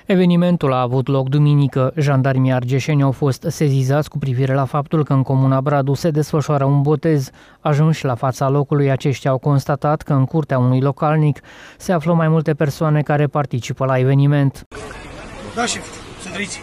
Evenimentul a avut loc duminică. Jandarmii argeșeni au fost sezizați cu privire la faptul că în comuna Bradu se desfășoară un botez. Ajunși la fața locului, aceștia au constatat că în curtea unui localnic se află mai multe persoane care participă la eveniment. Da, șef, sunt trăiți.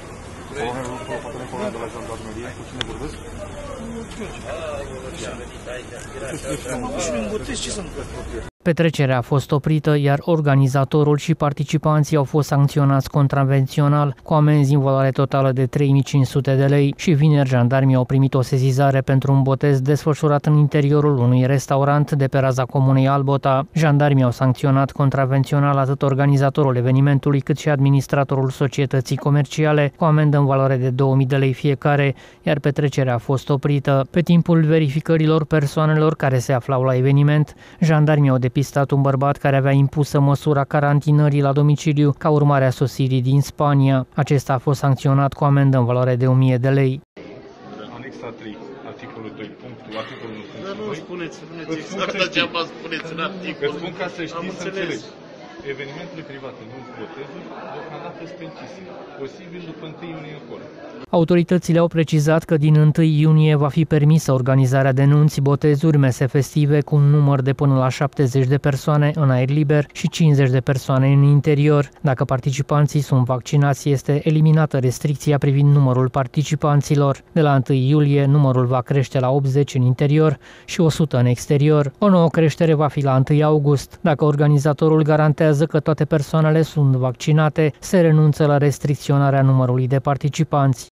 Petrecerea a fost oprită, iar organizatorul și participanții au fost sancționați contravențional cu amenzi în valoare totală de 3.500 de lei și vineri jandarmii au primit o sezizare pentru un botez desfășurat în interiorul unui restaurant de pe raza comunei Albota. Jandarmii au sancționat contravențional atât organizatorul evenimentului cât și administratorul societății comerciale cu amendă în valoare de 2.000 de lei fiecare, iar petrecerea a fost oprită. Pe timpul verificărilor persoanelor care se aflau la eveniment, jandarmii au depistat un bărbat care avea impusă măsura carantinării la domiciliu ca urmare a sosirii din Spania. Acesta a fost sancționat cu amendă în valoare de 1.000 de lei. Anexa 3, articolul 2, articolul 1. Dar nu spuneți exact degeaba spuneți în articol. Îți spun ca să știi, să înțelegi. Evenimentele private, nu botezuri, deocamdată sunt închise. Posibil după 1 iunie încolo. Autoritățile au precizat că din 1 iunie va fi permisă organizarea de nunți, botezuri, mese festive cu un număr de până la 70 de persoane în aer liber și 50 de persoane în interior. Dacă participanții sunt vaccinați, este eliminată restricția privind numărul participanților. De la 1 iulie, numărul va crește la 80 în interior și 100 în exterior. O nouă creștere va fi la 1 august. Dacă organizatorul garantează că toate persoanele sunt vaccinate, se renunță la restricționarea numărului de participanți.